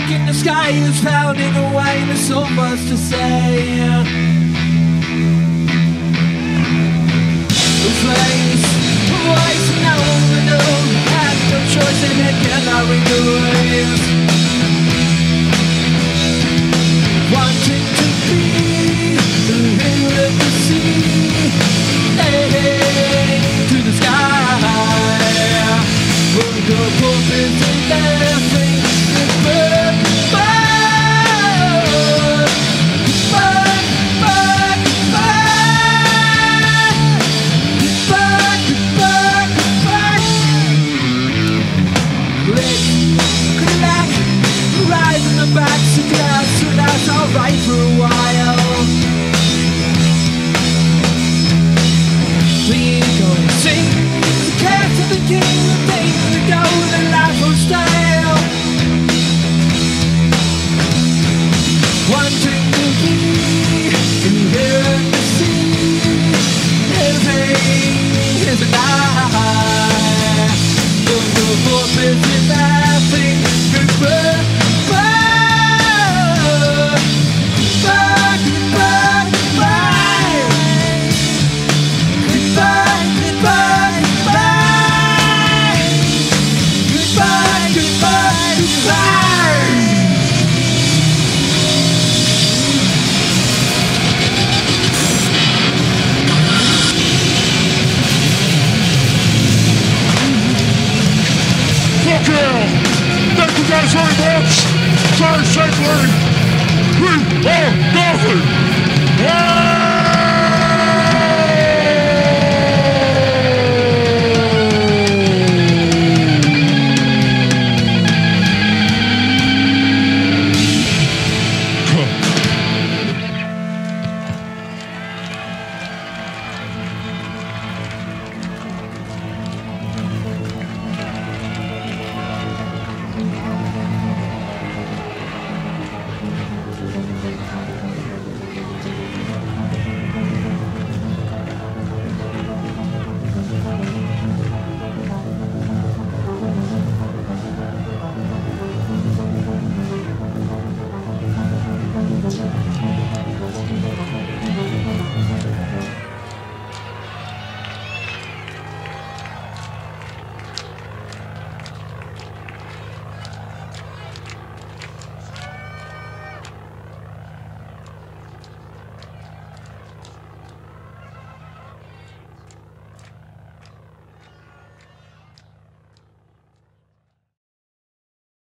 dark and the sky is pounding away. There's so much to say. The place, the voice, and now we know. Have no choice and it cannot renew. Wanting to be the hill of the sea, hey, to the sky. We'll go pulpits and everything is burn, burn, burn, burn, burn, burn, burn, burn. Click, clack, rise in the backs of glass, so that's alright for a while. We go and sing the cast of the king, the thing to go with a life of style. Wanting to be here in the sea, everything is a lie. Don't go for business, I think goodbye. Thank you guys very much. Stay safely. We are nothing.